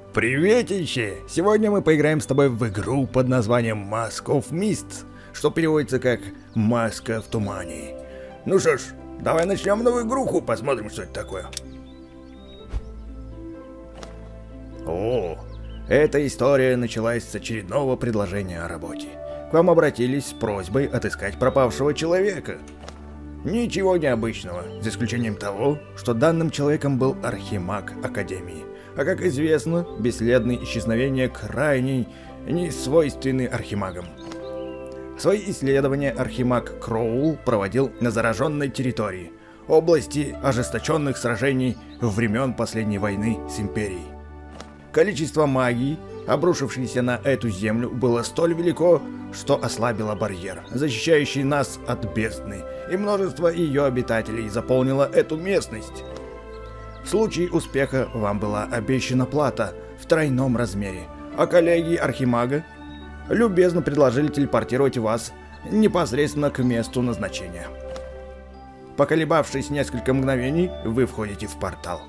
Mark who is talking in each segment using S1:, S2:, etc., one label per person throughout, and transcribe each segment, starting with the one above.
S1: Приветище! Сегодня мы поиграем с тобой в игру под названием Mask of Mist, что переводится как «Маска в тумане». Ну что ж, давай начнем новую игруху, посмотрим, что это такое. О, эта история началась с очередного предложения о работе. К вам обратились с просьбой отыскать пропавшего человека. Ничего необычного, за исключением того, что данным человеком был архимаг Академии. А как известно, бесследные исчезновения крайне не свойственны архимагам. Свои исследования архимаг Кроул проводил на зараженной территории, области ожесточенных сражений времен последней войны с Империей. Количество магии, обрушившейся на эту землю, было столь велико, что ослабило барьер, защищающий нас от бездны, и множество ее обитателей заполнило эту местность. В случае успеха вам была обещана плата в тройном размере, а коллеги Архимага любезно предложили телепортировать вас непосредственно к месту назначения. Поколебавшись несколько мгновений, вы входите в портал.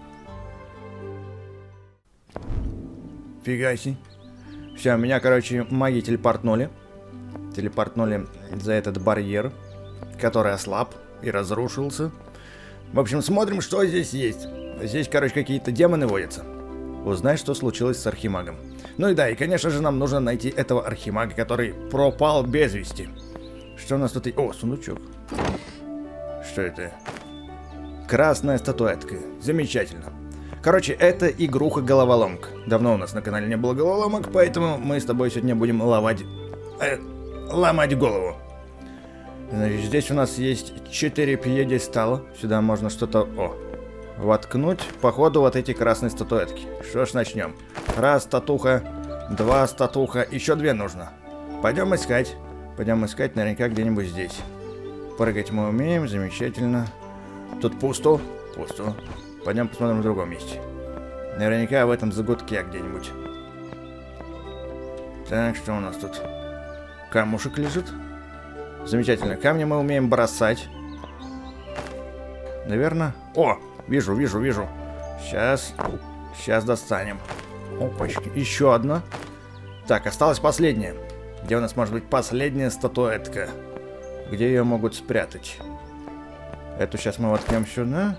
S1: Фига себе. Все, меня, короче, маги телепортнули. Телепортнули за этот барьер, который ослаб и разрушился. В общем, смотрим, что здесь есть. Здесь, короче, какие-то демоны водятся. Узнай, что случилось с архимагом. Ну и да, и, конечно же, нам нужно найти этого архимага, который пропал без вести. Что у нас тут? О, сундучок. Что это? Красная статуэтка. Замечательно. Короче, это игруха-головоломка. Давно у нас на канале не было головоломок, поэтому мы с тобой сегодня будем ломать голову. Значит, здесь у нас есть 4 пьедестала. Сюда можно что-то воткнуть. Походу, вот эти красные статуэтки. Что ж, начнем. Раз статуха, два статуха, еще 2 нужно. Пойдем искать. Пойдем искать наверняка где-нибудь здесь. Прыгать мы умеем, замечательно. Тут пусто. Пусто. Пойдем посмотрим в другом месте. Наверняка в этом загутке где-нибудь. Так, что у нас тут? Камушек лежит. Замечательно. Камни мы умеем бросать. Наверное. О! Вижу. Сейчас достанем. Опачки. Еще одна. Так, осталась последняя. Где у нас может быть последняя статуэтка? Где ее могут спрятать? Эту сейчас мы воткнем сюда.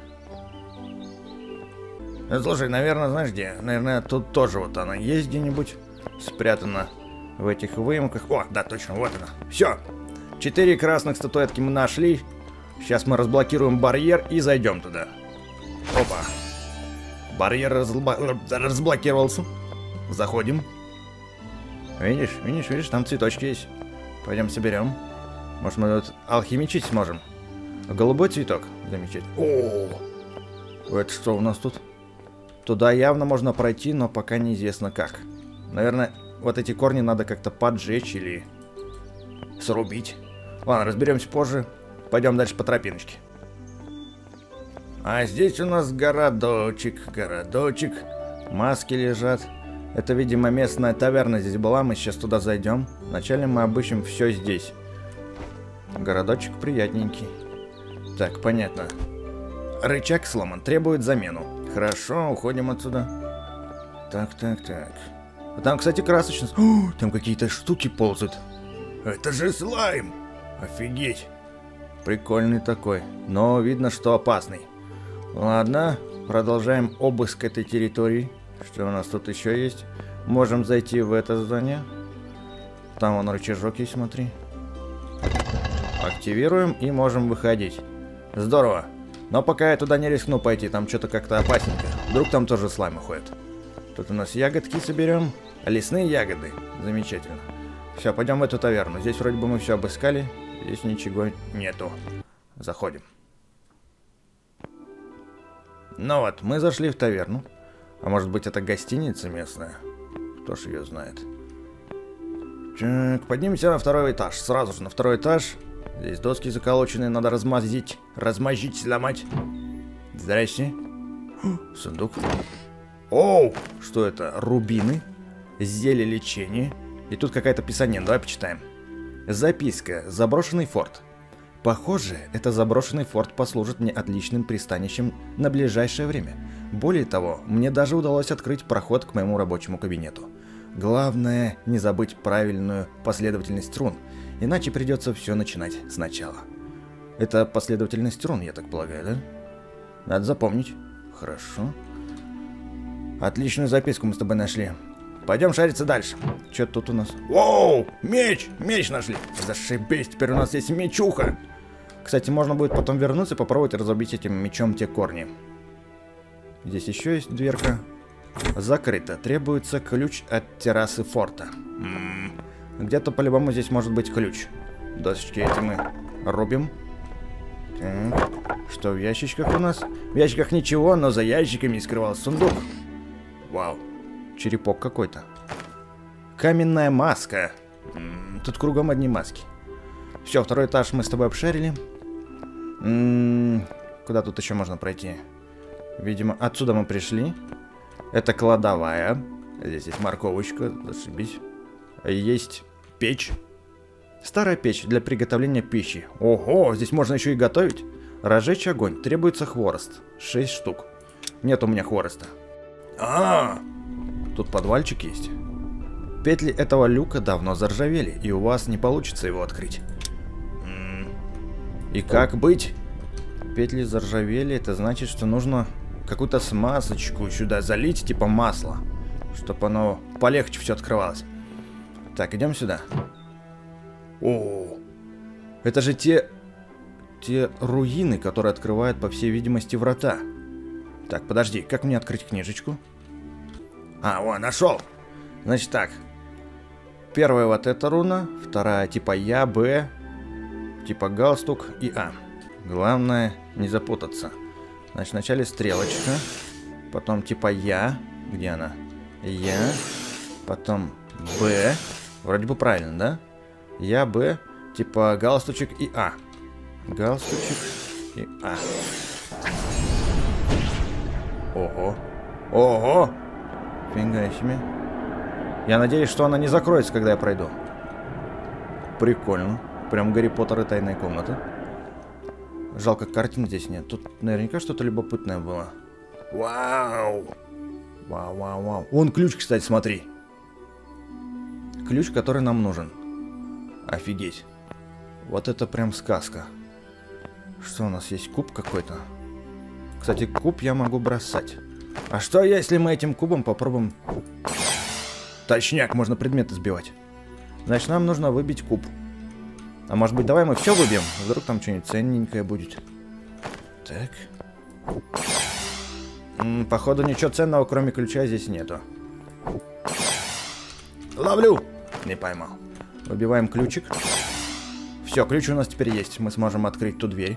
S1: Слушай, наверное, знаешь где? Наверное, тут тоже вот она есть где-нибудь. Спрятана в этих выемках. О, да, точно, вот она. Все. 4 красных статуэтки мы нашли. Сейчас мы разблокируем барьер и зайдем туда. Опа. Барьер разблокировался. Заходим. Видишь, там цветочки есть. Пойдем соберем. Может, мы тут алхимичить сможем. Голубой цветок. Замечательно. О, это что у нас тут? Туда явно можно пройти, но пока неизвестно как. Наверное, вот эти корни надо как-то поджечь или срубить. Ладно, разберемся позже. Пойдем дальше по тропиночке. А здесь у нас городочек. Маски лежат. Это, видимо, местная таверна здесь была. Мы сейчас туда зайдем. Вначале мы обыщем все здесь. Городочек приятненький. Так, понятно. Рычаг сломан, требует замену. Хорошо, уходим отсюда. Так. Там, кстати, красочно. О, там какие-то штуки ползают. Это же слайм! Офигеть! Прикольный такой, но видно, что опасный. Ладно, продолжаем обыск этой территории. Что у нас тут еще есть? Можем зайти в это здание. Там вон рычажок есть, смотри. Активируем и можем выходить. Здорово. Но пока я туда не рискну пойти, там что-то как-то опасненько. Вдруг там тоже слаймы ходят. Тут у нас ягодки соберем. Лесные ягоды. Замечательно. Все, пойдем в эту таверну. Здесь вроде бы мы все обыскали. Здесь ничего нету. Заходим. Ну вот, мы зашли в таверну. А может быть, это гостиница местная? Кто ж ее знает. Так, поднимемся на 2-й этаж. Сразу же на 2-й этаж. Здесь доски заколоченные, надо размозжить, сломать. Здрасте. Сундук. Оу! Что это? Рубины. Зелье лечения. И тут какая-то писанина. Давай почитаем. Записка. Заброшенный форт. Похоже, этот заброшенный форт послужит мне отличным пристанищем на ближайшее время. Более того, мне даже удалось открыть проход к моему рабочему кабинету. Главное, не забыть правильную последовательность рун, иначе придется все начинать сначала. Это последовательность рун, я так полагаю, да? Надо запомнить. Хорошо. Отличную записку мы с тобой нашли. Пойдем шариться дальше. Что тут у нас? Воу! Меч! Меч нашли! Зашибись, теперь у нас есть мечуха! Кстати, можно будет потом вернуться и попробовать разрубить этим мечом те корни. Здесь еще есть дверка. Закрыто. Требуется ключ от террасы форта. Где-то по-любому здесь может быть ключ. Досочки эти мы рубим. Так. Что в ящичках у нас? В ящиках ничего, но за ящиками скрывался сундук. Вау. Черепок какой-то. Каменная маска. Тут кругом одни маски. Все, второй этаж мы с тобой обшарили. Куда тут еще можно пройти? Видимо, отсюда мы пришли. Это кладовая. Здесь есть морковочка, зашибись. Есть печь. Старая печь для приготовления пищи. Ого, здесь можно еще и готовить. Разжечь огонь. Требуется хворост. 6 штук. Нет у меня хвороста. Тут подвальчик есть. Петли этого люка давно заржавели, и у вас не получится его открыть. И как быть? Петли заржавели, это значит, что нужно какую-то смазочку сюда залить, типа масла, чтобы оно полегче все открывалось. Так, идем сюда. О, это же те руины, которые открывают, по всей видимости, врата. Так, подожди, как мне открыть книжечку? О, нашел. Значит так. Первая вот эта руна, вторая типа Я, Б, типа галстук и А. Главное не запутаться. Значит, вначале стрелочка, потом типа Я, где она? Я, потом Б, вроде бы правильно, да? Я, Б, типа галстучек и А. Галстучек и А. Ого. Ого! Фига себе. Я надеюсь, что она не закроется, когда я пройду. Прикольно. Прям Гарри Поттер и тайная комната. Жалко, картин здесь нет. Тут наверняка что-то любопытное было. Вау! Вау, вау, вау. Вон ключ, кстати, смотри. Ключ, который нам нужен. Офигеть. Вот это прям сказка. Что у нас есть? Куб какой-то. Кстати, куб я могу бросать. А что, если мы этим кубом попробуем... Точняк, можно предметы сбивать. Значит, нам нужно выбить куб. А может быть, давай мы все выбьем? Вдруг там что-нибудь ценненькое будет. Так. Походу, ничего ценного, кроме ключа, здесь нету. Ловлю! Не поймал. Выбиваем ключик. Все, ключ у нас теперь есть. Мы сможем открыть ту дверь.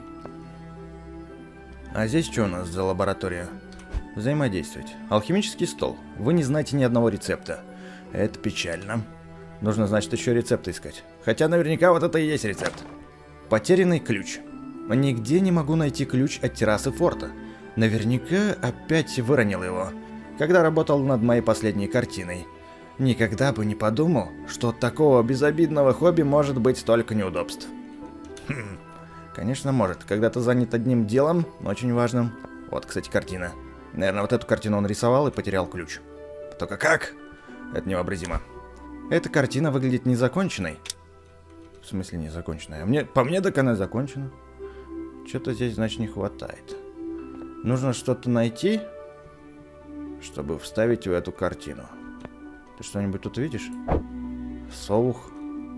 S1: А здесь что у нас за лаборатория? Взаимодействовать. Алхимический стол. Вы не знаете ни одного рецепта. Это печально. Нужно, значит, еще рецепты искать. Хотя наверняка вот это и есть рецепт. Потерянный ключ. Нигде не могу найти ключ от террасы форта. Наверняка опять выронил его, когда работал над моей последней картиной. Никогда бы не подумал, что от такого безобидного хобби может быть столько неудобств. Конечно, может. Когда ты занят одним делом, очень важным. Вот, кстати, картина. Наверное, вот эту картину он рисовал и потерял ключ. Только как? Это невообразимо. Эта картина выглядит незаконченной. В смысле незаконченной? По мне так она закончена. Что-то здесь, значит, не хватает. Нужно что-то найти, чтобы вставить в эту картину. Ты что-нибудь тут видишь? Совух.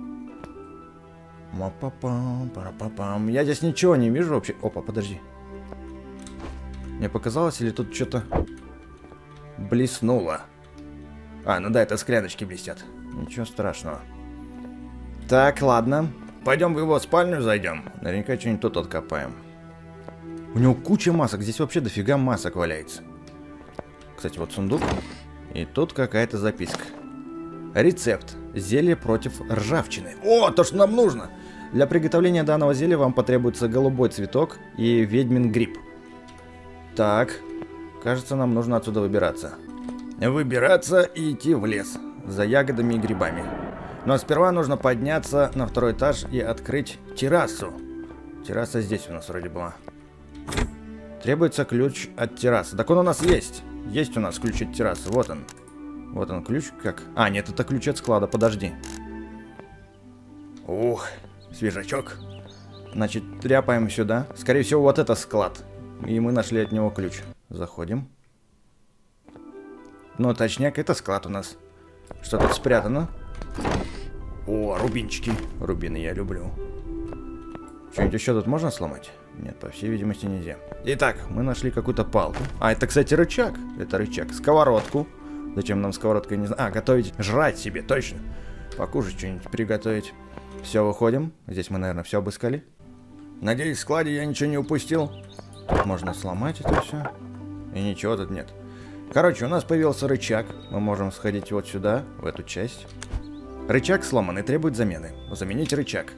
S1: Ма-па-пам, пара-па-пам. Я здесь ничего не вижу вообще. Опа, подожди. Мне показалось, или тут что-то блеснуло? Ну да, это скляночки блестят. Ничего страшного. Так, ладно. Пойдем в его спальню зайдем. Наверняка что-нибудь тут откопаем. У него куча масок. Здесь вообще дофига масок валяется. Кстати, вот сундук. И тут какая-то записка. Рецепт. Зелье против ржавчины. О, то, что нам нужно. Для приготовления данного зелья вам потребуется голубой цветок и ведьмин гриб. Так. Кажется, нам нужно отсюда выбираться. Выбираться и идти в лес. За ягодами и грибами. Но сперва нужно подняться на второй этаж и открыть террасу. Терраса здесь у нас вроде была. Требуется ключ от террасы. Так он у нас есть. Есть у нас ключ от террасы. Вот он. Вот он ключ. Как? А, нет, это ключ от склада. Подожди. Ух, свежачок. Значит, тряпаем сюда. Скорее всего, вот это склад. И мы нашли от него ключ. Заходим. Ну, точняк, это склад у нас. Что тут спрятано? О, рубинчики. Рубины я люблю. Что-нибудь еще тут можно сломать? Нет, по всей видимости, нельзя. Итак, мы нашли какую-то палку. А, это, кстати, рычаг. Это рычаг. Сковородку. Зачем нам сковородка, я не знаю. А, готовить, жрать себе, точно. Покушать что-нибудь приготовить. Все, выходим. Здесь мы, наверное, все обыскали. Надеюсь, в складе я ничего не упустил. Тут можно сломать это все. И ничего тут нет. Короче, у нас появился рычаг. Мы можем сходить вот сюда, в эту часть. Рычаг сломан и требует замены. Заменить рычаг.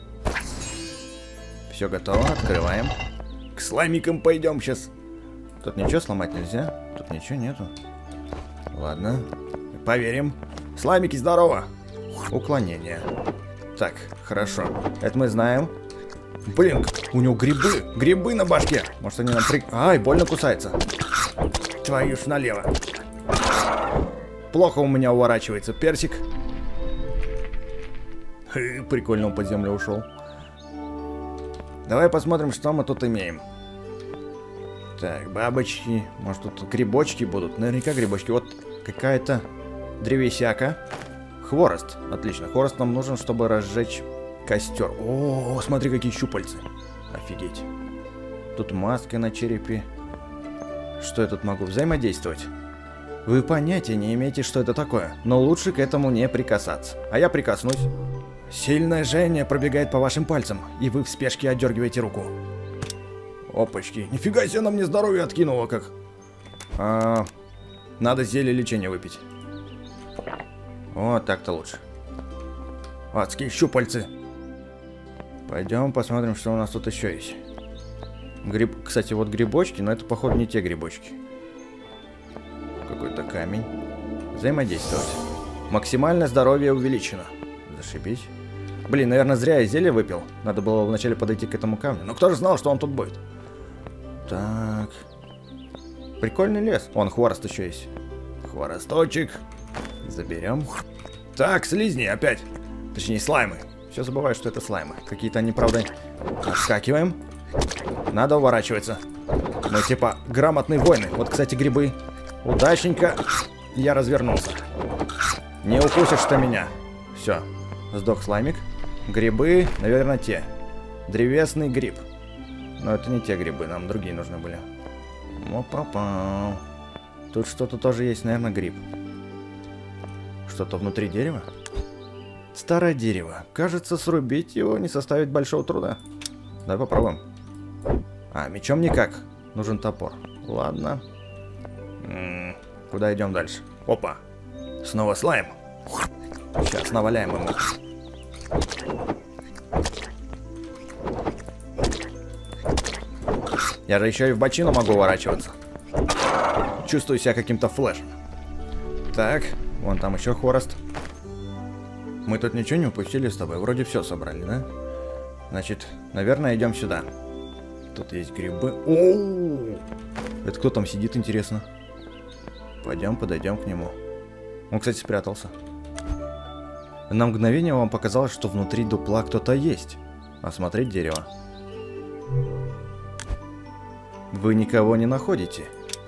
S1: Все готово, открываем. К слаймикам пойдем сейчас. Тут ничего сломать нельзя. Тут ничего нету. Ладно. Поверим. Слаймики, здорово. Уклонение. Так, хорошо. Это мы знаем. Блин, у него грибы. Грибы на башке. Может, они нам Ай, больно кусается. Твою ж налево. Плохо у меня уворачивается персик. Прикольно, он под землю ушел. Давай посмотрим, что мы тут имеем. Так, бабочки. Может, тут грибочки будут? Наверняка грибочки. Вот какая-то древесяка. Хворост. Отлично. Хворост нам нужен, чтобы разжечь костер. О, смотри, какие щупальцы. Офигеть. Тут маска на черепе. Что я тут могу? Взаимодействовать. Вы понятия не имеете, что это такое. Но лучше к этому не прикасаться. А я прикоснусь. Сильное жжение пробегает по вашим пальцам, и вы в спешке отдергиваете руку. Опачки. Нифига себе, она мне здоровье откинула как. Надо зелье лечения выпить. Вот так-то лучше. Адские щупальцы. Пойдем посмотрим, что у нас тут еще есть. Кстати, вот грибочки, но это, походу, не те грибочки. Какой-то камень. Взаимодействовать. Максимальное здоровье увеличено. Зашибись. Блин, наверное, зря я зелье выпил. Надо было вначале подойти к этому камню. Но кто же знал, что он тут будет? Так. Прикольный лес. Вон, хворост еще есть. Хворосточек. Заберем. Так, слизни опять. Точнее, слаймы. Все забываю, что это слаймы. Какие-то они, правда, отскакиваем. Надо уворачиваться. Мы типа грамотные воины. Вот, кстати, грибы. Удачненько. Я развернулся. Не укусишь ты меня. Все. Сдох слаймик. Грибы, наверное, те. Древесный гриб. Но это не те грибы, нам другие нужны были. Опа-па. Тут что-то тоже есть, наверное, гриб. Что-то внутри дерева? Старое дерево. Кажется, срубить его не составит большого труда. Давай попробуем. А, мечом никак. Нужен топор. Ладно. Куда идем дальше? Опа. Снова слайм. Сейчас наваляем ему. Я же еще и в бочину могу уворачиваться. Чувствую себя каким-то флешем. Так, вон там еще хворост. Мы тут ничего не упустили с тобой. Вроде все собрали, да? Значит, наверное, идем сюда. Тут есть грибы. Оу! Это кто там сидит, интересно? Пойдем, подойдем к нему. Он, кстати, спрятался. На мгновение вам показалось, что внутри дупла кто-то есть. Осмотреть дерево. Вы никого не находите.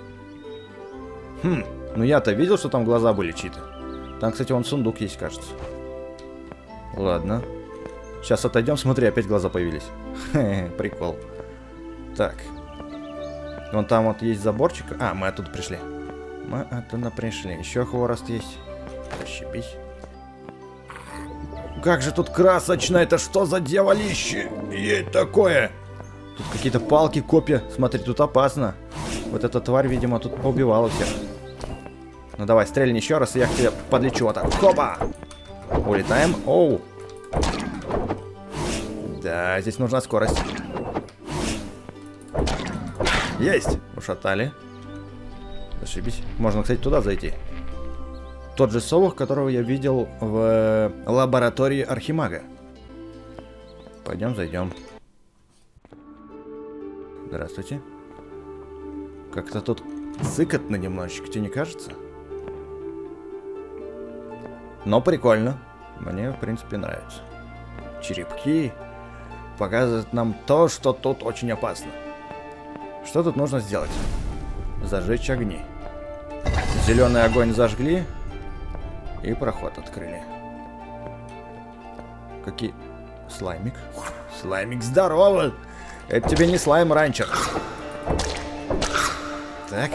S1: Ну я-то видел, что там глаза были чьи-то. Там, кстати, вон сундук есть, кажется. Ладно. Сейчас отойдем, смотри, опять глаза появились. Прикол. Так. Вон там вот есть заборчик. А, мы оттуда пришли. Мы оттуда пришли. Еще хворост есть. Зашибись. Как же тут красочно! Это что за дьяволище? Есть такое! Тут какие-то палки, копья. Смотри, тут опасно. Вот эта тварь, видимо, тут поубивала всех. Ну давай, стрельни еще раз, и я к тебе подлечу. Вот так. Хопа! Улетаем. Оу! Да, здесь нужна скорость. Есть! Ушатали. Зашибись. Можно, кстати, туда зайти. Тот же совок, которого я видел в лаборатории Архимага. Пойдем, зайдем. Здравствуйте. Как-то тут сыкотно немножечко, тебе не кажется? Но прикольно. Мне, в принципе, нравится. Черепки показывают нам то, что тут очень опасно. Что тут нужно сделать? Зажечь огни. Зеленый огонь зажгли и проход открыли. Какие... Слаймик? Слаймик, здорово! Это тебе не слайм ранчер. Так.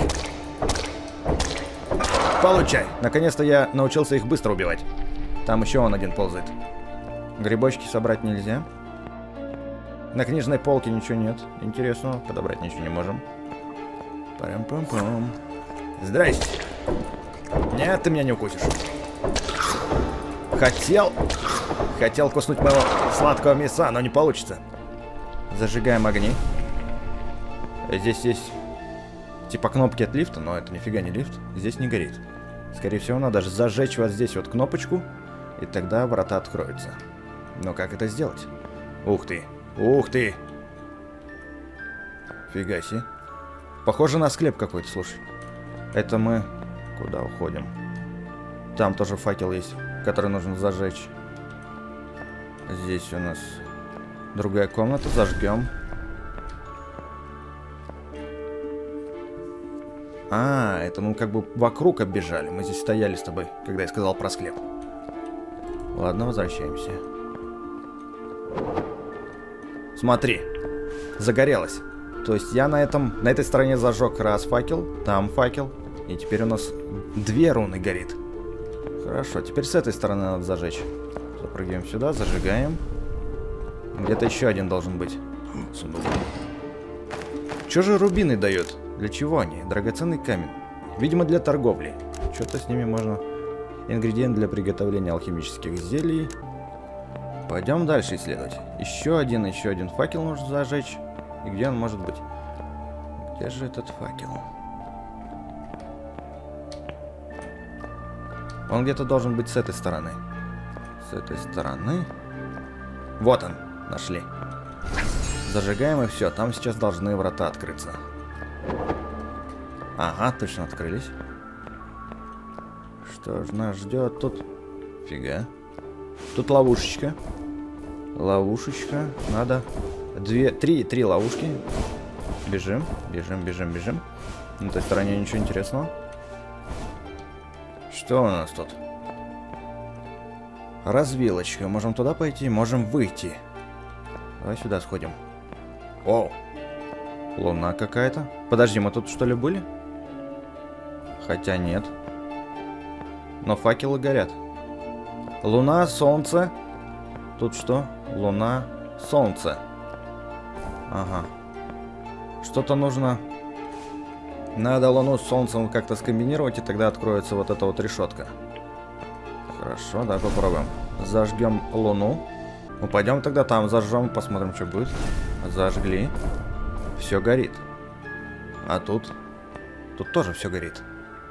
S1: Получай. Наконец-то я научился их быстро убивать. Там еще он один ползает. Грибочки собрать нельзя. На книжной полке ничего нет интересного. Подобрать ничего не можем. Парам-пам-пам. Здрасте. Нет, ты меня не укусишь. Хотел куснуть моего сладкого мяса, но не получится. Зажигаем огни. Здесь есть типа кнопки от лифта, но это нифига не лифт. Здесь не горит. Скорее всего, надо даже зажечь вот здесь вот кнопочку, и тогда врата откроются. Но как это сделать? Ух ты! Ух ты! Фига себе. Похоже на склеп какой-то, слушай. Это мы куда уходим? Там тоже факел есть, который нужно зажечь. Здесь у нас другая комната, зажгем. А, это мы как бы вокруг оббежали. Мы здесь стояли с тобой, когда я сказал про склеп. Ладно, возвращаемся. Смотри, загорелось. То есть я на этой стороне зажег раз факел, там факел, и теперь у нас 2 руны горит. Хорошо, теперь с этой стороны надо зажечь. Запрыгиваем сюда, зажигаем. Где-то еще один должен быть. Сундук. Что же рубины дают? Для чего они? Драгоценный камень. Видимо, для торговли. Что-то с ними можно... Ингредиент для приготовления алхимических зелий. Пойдем дальше исследовать. Еще один факел нужно зажечь. И где он может быть? Где же этот факел? Он где-то должен быть с этой стороны. С этой стороны. Вот он. Нашли. Зажигаем и все. Там сейчас должны врата открыться. Ага, точно открылись. Что ж нас ждет тут? Фига. Тут ловушечка. Ловушечка. Надо... 3 ловушки. Бежим. Бежим. На этой стороне ничего интересного. Что у нас тут? Развилочка. Можем туда пойти, можем выйти. Давай сюда сходим. Оу. Луна какая-то. Подожди, мы тут что ли были? Хотя нет. Но факелы горят. Луна, солнце. Тут что? Луна, солнце. Ага. Что-то нужно... Надо луну с солнцем как-то скомбинировать, и тогда откроется вот эта вот решетка. Хорошо, давай попробуем. Зажгем луну. Ну, пойдем тогда там зажжем, посмотрим, что будет. Зажгли. Все горит. А тут? Тут тоже все горит.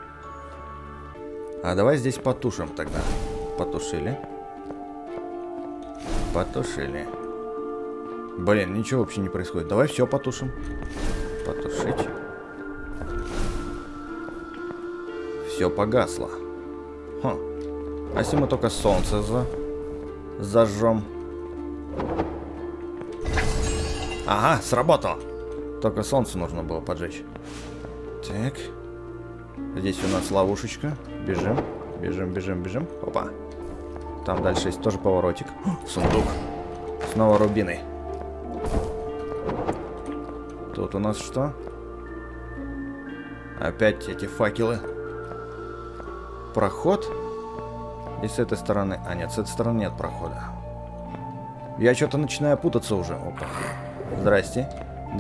S1: А давай здесь потушим тогда. Потушили. Потушили. Блин, ничего вообще не происходит. Давай все потушим. Потушить. Все погасло. Хм. А если мы только солнце зажжем? Ага, сработало. Только солнце нужно было поджечь. Так. Здесь у нас ловушечка. Бежим. Опа. Там дальше есть тоже поворотик. Сундук. Снова рубины. Тут у нас что? Опять эти факелы. Проход. И с этой стороны... А нет, с этой стороны нет прохода. Я что-то начинаю путаться уже. Опа. Здрасте.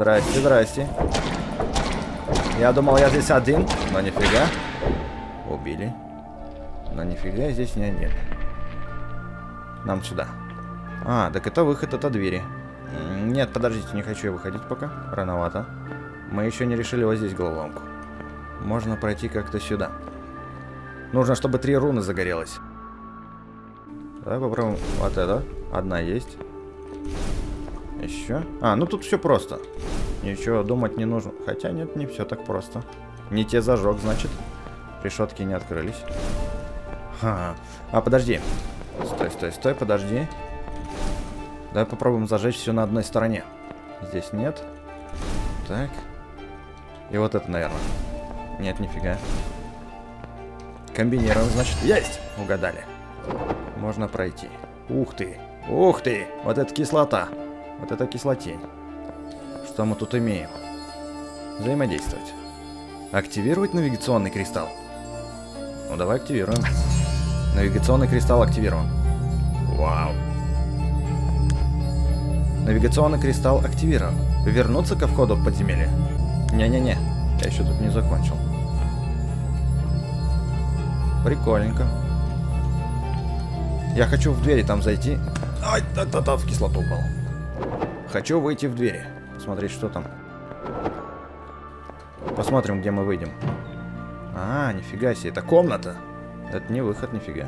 S1: Я думал, я здесь один, но нифига. Убили. Но нифига, я здесь не один. Нам сюда. А, так это выход от двери. Нет, подождите, не хочу я выходить пока. Рановато. Мы еще не решили вот здесь головоломку. Можно пройти как-то сюда. Нужно, чтобы 3 руны загорелось. Давай попробуем вот это. Одна есть. Еще. А, ну тут все просто. Ничего думать не нужно. Хотя нет, не все так просто. Не те зажег, значит. Решетки не открылись. Ха. А, подожди. Стой, стой, стой, подожди. Давай попробуем зажечь все на одной стороне. Здесь нет. Так. И вот это, наверное. Нет, нифига. Комбинируем, значит. Есть! Угадали. Можно пройти. Ух ты! Ух ты! Вот это кислота. Вот это кислотень. Что мы тут имеем? Взаимодействовать. Активировать навигационный кристалл. Ну, давай активируем. Навигационный кристалл активирован. Вау. Навигационный кристалл активирован. Вернуться ко входу в подземелье? Не-не-не. Я еще тут не закончил. Прикольненько. Я хочу в двери там зайти. Ай, та-та-та, в кислоту упал. Хочу выйти в двери. Посмотреть, что там. Посмотрим, где мы выйдем. А, нифига себе, это комната. Это не выход, нифига.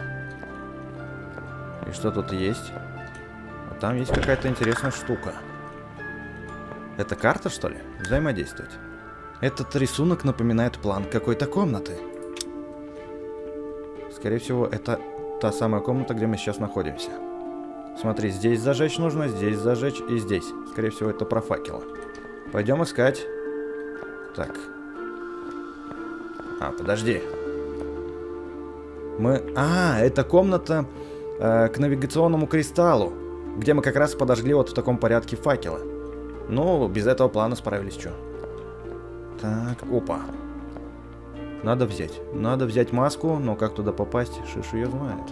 S1: И что тут есть? А там есть какая-то интересная штука. Это карта, что ли? Взаимодействовать. Этот рисунок напоминает план какой-то комнаты. Скорее всего, это та самая комната, где мы сейчас находимся. Смотри, здесь зажечь нужно, здесь зажечь и здесь. Скорее всего, это про факелы. Пойдем искать. Так. А, подожди. Это комната к навигационному кристаллу, где мы как раз подожгли вот в таком порядке факелы. Ну, без этого плана справились, что. Так, опа. Надо взять маску, но как туда попасть, шиш ее знает.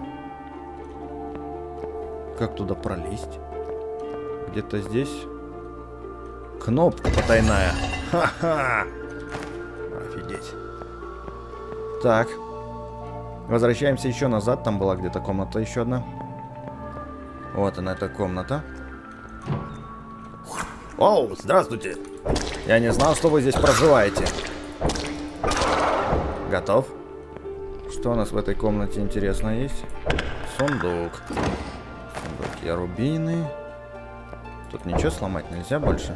S1: Как туда пролезть? Где-то здесь. Кнопка потайная. Ха-ха! Офигеть. Так. Возвращаемся еще назад. Там была где-то комната еще одна. Вот она, эта комната. Оу, здравствуйте. Я не знал, что вы здесь проживаете. Готов? Что у нас в этой комнате интересно есть? Сундук. Сундуки, рубины. Тут ничего сломать нельзя больше?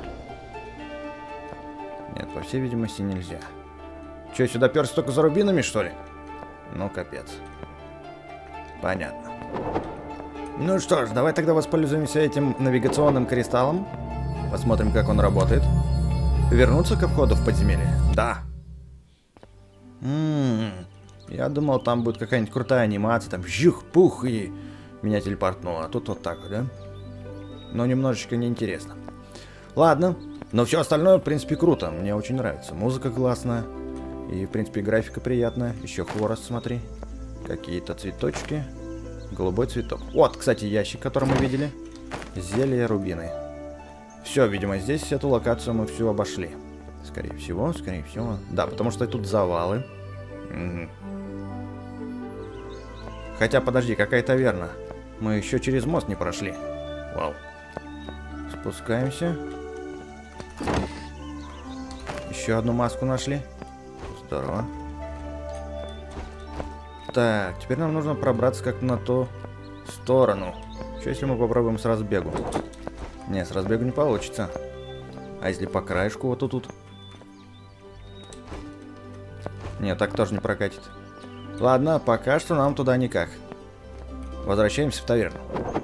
S1: Нет, по всей видимости, нельзя. Че, сюда перся только за рубинами, что ли? Ну, капец. Понятно. Ну что ж, давай тогда воспользуемся этим навигационным кристаллом. Посмотрим, как он работает. Вернуться ко входу в подземелье? Да. Я думал, там будет какая-нибудь крутая анимация, там жух-пух, и меня телепортнуло. А тут вот так вот, да? Но немножечко неинтересно. Ладно, но все остальное, в принципе, круто. Мне очень нравится. Музыка классная. И, в принципе, графика приятная. Еще хворост, смотри. Какие-то цветочки. Голубой цветок. Вот, кстати, ящик, который мы видели. Зелье, рубины. Все, видимо, здесь эту локацию мы всю обошли. Скорее всего, скорее всего. Да, потому что тут завалы. Угу. Хотя, подожди, какая таверна? Мы еще через мост не прошли. Вау. Спускаемся. Еще одну маску нашли. Здорово. Так, теперь нам нужно пробраться как-то на ту сторону. Что если мы попробуем с разбегу? Не, с разбегу не получится. А если по краешку вот тут? Нет, так тоже не прокатит. Ладно, пока что нам туда никак. Возвращаемся в таверну.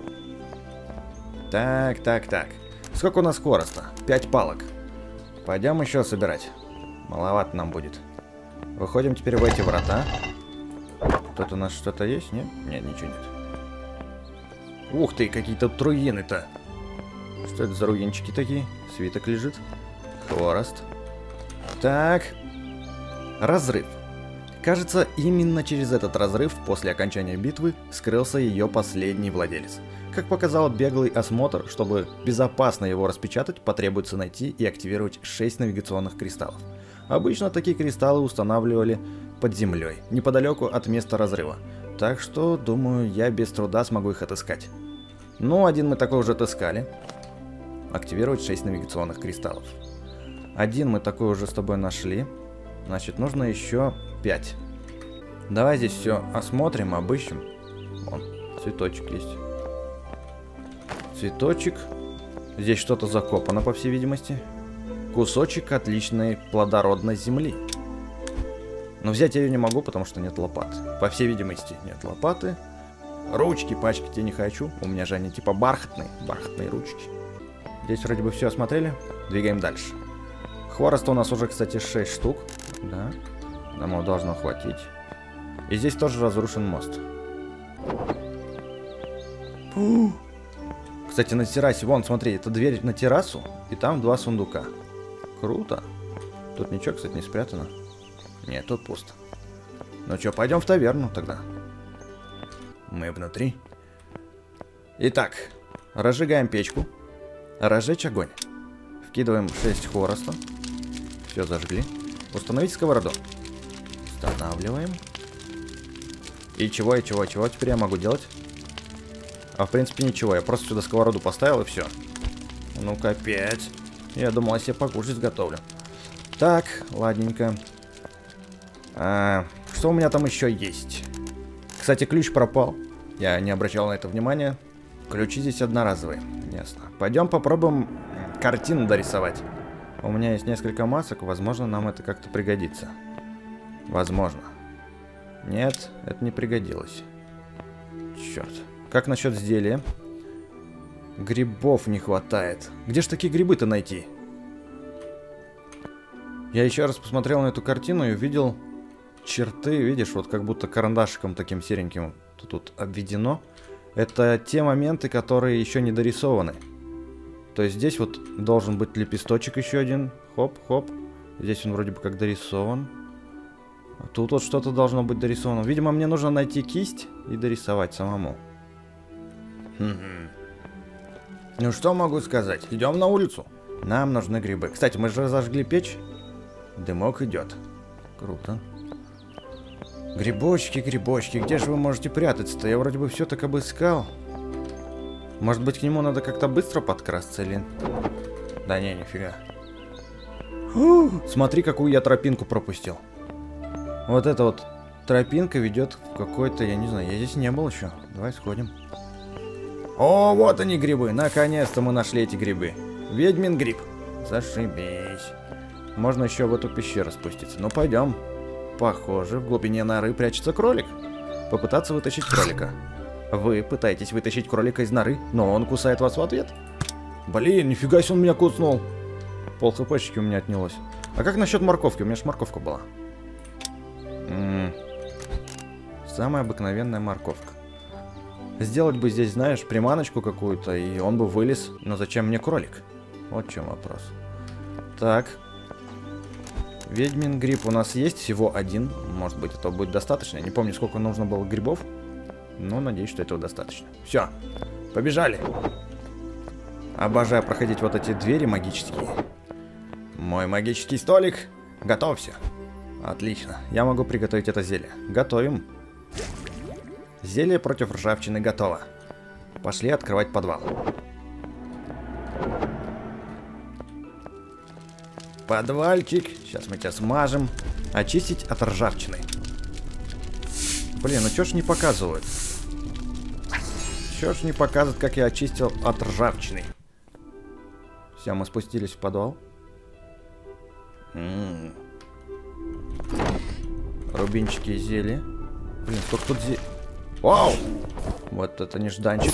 S1: Так, так, так. Сколько у нас хвороста? 5 палок. Пойдем еще собирать. Маловато нам будет. Выходим теперь в эти врата. Тут у нас что-то есть? Нет? Нет, ничего нет. Ух ты, какие-то тут руины-то. Что это за руинчики такие? Свиток лежит. Хворост. Так. Разрыв. Кажется, именно через этот разрыв после окончания битвы скрылся ее последний владелец. Как показал беглый осмотр, чтобы безопасно его распечатать, потребуется найти и активировать 6 навигационных кристаллов. Обычно такие кристаллы устанавливали под землей, неподалеку от места разрыва. Так что, думаю, я без труда смогу их отыскать. Ну, один мы такой уже отыскали. Активировать 6 навигационных кристаллов. Один мы такой уже с тобой нашли. Значит, нужно еще 5. Давай здесь все осмотрим, обыщем. Вон, цветочек есть. Цветочек. Здесь что-то закопано, по всей видимости. кусочек отличной плодородной земли. Но взять я ее не могу, потому что нет лопаты. По всей видимости, нет лопаты. Ручки пачкать я не хочу. У меня же они типа бархатные ручки. Здесь вроде бы все осмотрели. Двигаем дальше. Хвороста у нас уже, кстати, 6 штук. Да. Нам его должно хватить. И здесь тоже разрушен мост. Фу. Кстати, на террасе, вон, смотри, это дверь на террасу, и там 2 сундука. Круто. Тут ничего, кстати, не спрятано. Нет, тут пусто. Ну что, пойдем в таверну тогда. Мы внутри. Итак, разжигаем печку. Разжечь огонь. Вкидываем 6 хвороста. Все зажгли. Установить сковороду. Устанавливаем. И чего теперь я могу делать? А в принципе ничего, я просто сюда сковороду поставил и все. Ну капец. Я думал, я себе покушать сготовлю. Так, ладненько. Что у меня там еще есть? Кстати, ключ пропал. Я не обращал на это внимания. Ключи здесь одноразовые. Ясно. Пойдем попробуем картину дорисовать. У меня есть несколько масок, возможно, нам это как-то пригодится. Возможно. Нет, это не пригодилось. Черт. Как насчет изделия? Грибов не хватает. Где ж такие грибы-то найти? Я еще раз посмотрел на эту картину и увидел черты, видишь, вот как будто карандашиком таким сереньким тут обведено. Это те моменты, которые еще не дорисованы. То есть здесь вот должен быть лепесточек еще один. Хоп-хоп. Здесь он вроде бы как дорисован. А тут вот что-то должно быть дорисовано. Видимо, мне нужно найти кисть и дорисовать самому. Ну что могу сказать? Идем на улицу. Нам нужны грибы. Кстати, мы же зажгли печь. Дымок идет. Круто. Грибочки, грибочки, где же вы можете прятаться-то? Я вроде бы все так обыскал. Может быть, к нему надо как-то быстро подкрасться или... Да не, нифига. Смотри, какую я тропинку пропустил. Вот эта вот тропинка ведет в какой-то, я не знаю, я здесь не был еще. Давай сходим. О, вот они грибы. Наконец-то мы нашли эти грибы. Ведьмин гриб. Зашибись. Можно еще в эту пещеру спуститься. Ну, пойдем. Похоже, в глубине норы прячется кролик. Попытаться вытащить кролика. Вы пытаетесь вытащить кролика из норы, но он кусает вас в ответ. Блин, нифига себе он меня куснул. Пол хпшечки у меня отнялось. А как насчет морковки? У меня же морковка была. Самая обыкновенная морковка. Сделать бы здесь, знаешь, приманочку какую-то, и он бы вылез. Но зачем мне кролик? Вот в чем вопрос. Так. Ведьмин гриб у нас есть всего один. Может быть, этого будет достаточно. Я не помню, сколько нужно было грибов. Но надеюсь, что этого достаточно. Все, побежали. Обожаю проходить вот эти двери магические. Мой магический столик. Готовься. Отлично. Я могу приготовить это зелье. Готовим. Зелье против ржавчины готово. Пошли открывать подвал. Подвальчик. Сейчас мы тебя смажем. Очистить от ржавчины. Блин, ну чё ж не показывают? Чё ж не показывают, как я очистил от ржавчины? Все, мы спустились в подвал. Рубинчики и зелья. Блин, сколько тут зелья. Вау! Вот это нежданчик.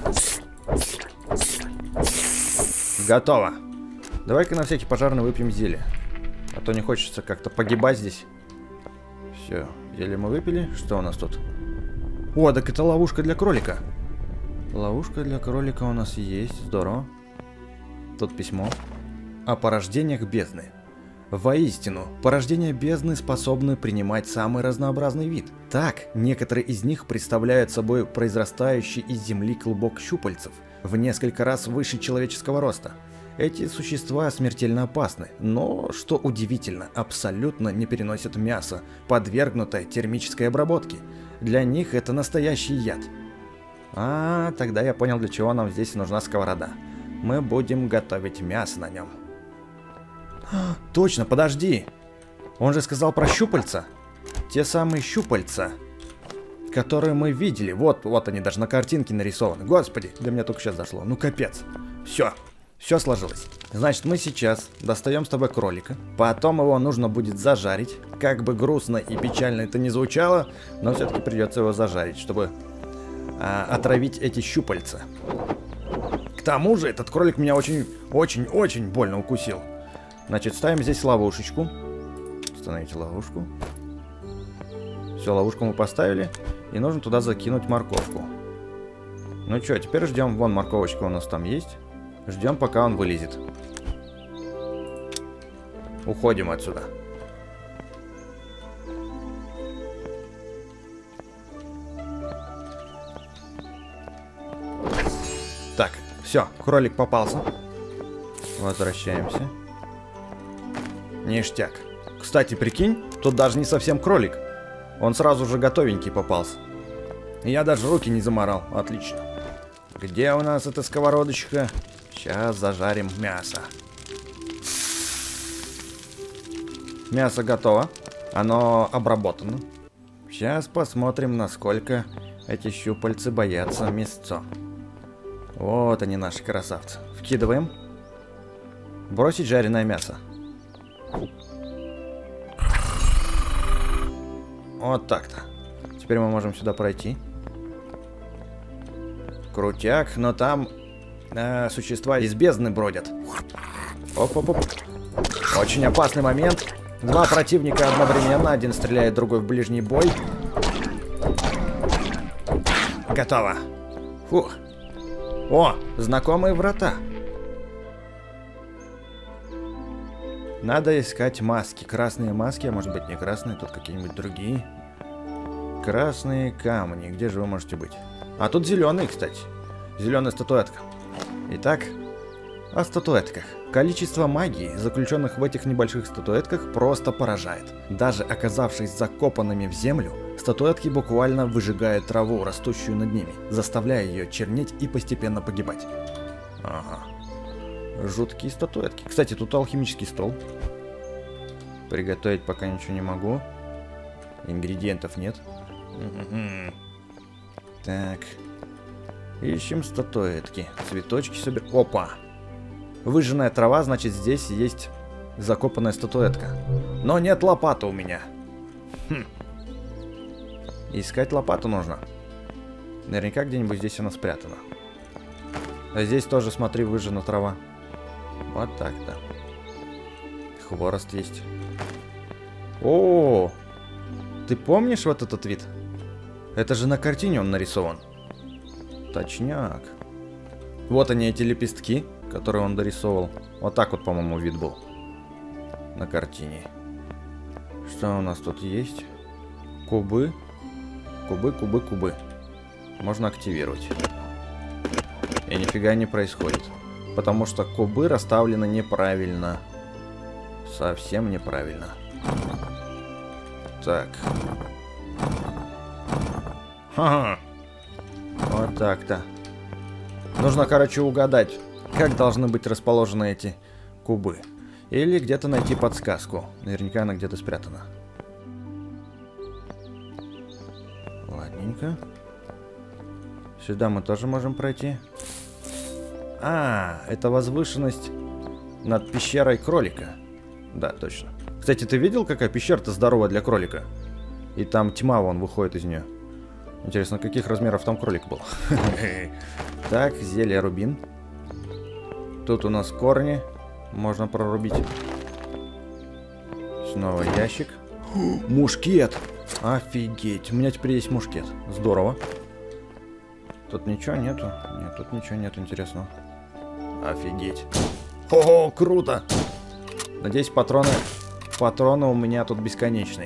S1: Готово. Давай-ка на всякий пожарный выпьем зелье. А то не хочется как-то погибать здесь. Все, зелье мы выпили. Что у нас тут? О, так это ловушка для кролика. Ловушка для кролика у нас есть. Здорово. Тут письмо. О порождениях бездны. Воистину, порождения бездны способны принимать самый разнообразный вид. Так, некоторые из них представляют собой произрастающий из земли клубок щупальцев, в несколько раз выше человеческого роста. Эти существа смертельно опасны, но, что удивительно, абсолютно не переносят мясо, подвергнутое термической обработке. Для них это настоящий яд. Тогда я понял, для чего нам здесь нужна сковорода. Мы будем готовить мясо на нем. Точно, подожди. Он же сказал про щупальца. Те самые щупальца, которые мы видели. Вот они даже на картинке нарисованы. Господи, до меня только сейчас дошло. Ну капец. Все Все сложилось. Значит, мы сейчас достаем с тобой кролика. Потом его нужно будет зажарить. Как бы грустно и печально это не звучало, но все-таки придется его зажарить, чтобы отравить эти щупальца. К тому же этот кролик меня очень больно укусил. Значит, ставим здесь ловушечку. Установите ловушку. Все, ловушку мы поставили. И нужно туда закинуть морковку. Ну что, теперь ждем. Вон морковочка у нас там есть. Ждем, пока он вылезет. Уходим отсюда. Так, все, кролик попался. Возвращаемся. Ништяк. Кстати, прикинь, тут даже не совсем кролик. Он сразу же готовенький попался. Я даже руки не заморал. Отлично. Где у нас эта сковородочка? Сейчас зажарим мясо. Мясо готово. Оно обработано. Сейчас посмотрим, насколько эти щупальцы боятся мясцо. Вот они, наши красавцы. Вкидываем. Бросить жареное мясо. Вот так-то. Теперь мы можем сюда пройти. Крутяк, но там существа из бездны бродят. Оп-оп-оп. Очень опасный момент. Два противника одновременно. Один стреляет, другой в ближний бой. Готово. Фух. О, знакомые врата. Надо искать маски. Красные маски, а может быть не красные, тут какие-нибудь другие. Красные камни. Где же вы можете быть? А тут зеленые, кстати. Зеленая статуэтка. Итак, о статуэтках. Количество магии, заключенных в этих небольших статуэтках, просто поражает. Даже оказавшись закопанными в землю, статуэтки буквально выжигают траву, растущую над ними, заставляя ее чернеть и постепенно погибать. Ага. Жуткие статуэтки. Кстати, тут алхимический стол. Приготовить пока ничего не могу. Ингредиентов нет. Так. Ищем статуэтки. Цветочки собираем. Опа! Выжженная трава, значит, здесь есть закопанная статуэтка. Но нет лопаты у меня. Искать лопату нужно. Наверняка где-нибудь здесь она спрятана. А здесь тоже, смотри, выжжена трава. Вот так-то. Хворост есть. О, ты помнишь вот этот вид? Это же на картине он нарисован. Точняк. Вот они, эти лепестки, которые он дорисовал. Вот так вот, по-моему, вид был на картине. Что у нас тут есть? Кубы. Кубы. Можно активировать. И нифига не происходит. Потому что кубы расставлены неправильно. Совсем неправильно. Так. Ха-ха. Вот так-то. Нужно, короче, угадать, как должны быть расположены эти кубы. Или где-то найти подсказку. Наверняка она где-то спрятана. Ладненько. Сюда мы тоже можем пройти. А, это возвышенность над пещерой кролика. Да, точно. Кстати, ты видел, какая пещера-то здоровая для кролика? И там тьма вон выходит из нее. Интересно, каких размеров там кролик был? Так, зелье рубин. Тут у нас корни. Можно прорубить. Снова ящик. Мушкет! Офигеть, у меня теперь есть мушкет. Здорово. Тут ничего нету? Нет, тут ничего нет интересного. Офигеть. О, круто! Надеюсь, патроны у меня тут бесконечные.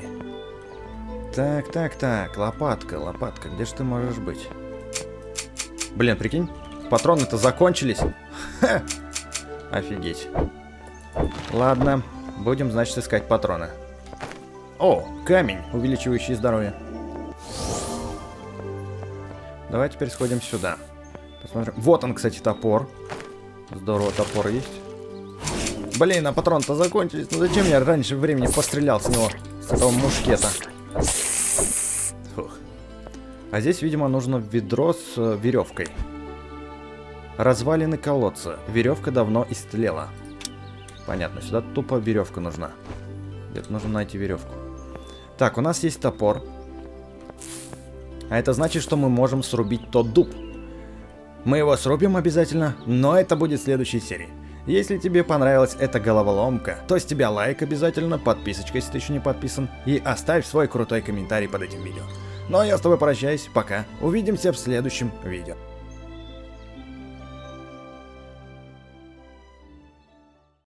S1: Так, лопатка, где же ты можешь быть? Блин, прикинь, патроны-то закончились. Ха! Офигеть. Ладно, будем, значит, искать патроны. О, камень, увеличивающий здоровье. Давай теперь сходим сюда. Посмотрим. Вот он, кстати, топор. Здорово, топор есть. Блин, а патроны-то закончились. Ну зачем я раньше времени пострелял с него, с этого мушкета? Фух. А здесь, видимо, нужно ведро с веревкой. Развалины колодца. Веревка давно истлела. Понятно, сюда тупо веревка нужна. Где-то нужно найти веревку. Так, у нас есть топор. А это значит, что мы можем срубить тот дуб. Мы его срубим обязательно, но это будет в следующей серии. Если тебе понравилась эта головоломка, то с тебя лайк обязательно, подписочка, если ты еще не подписан, и оставь свой крутой комментарий под этим видео. Ну а я с тобой прощаюсь, пока. Увидимся в следующем видео.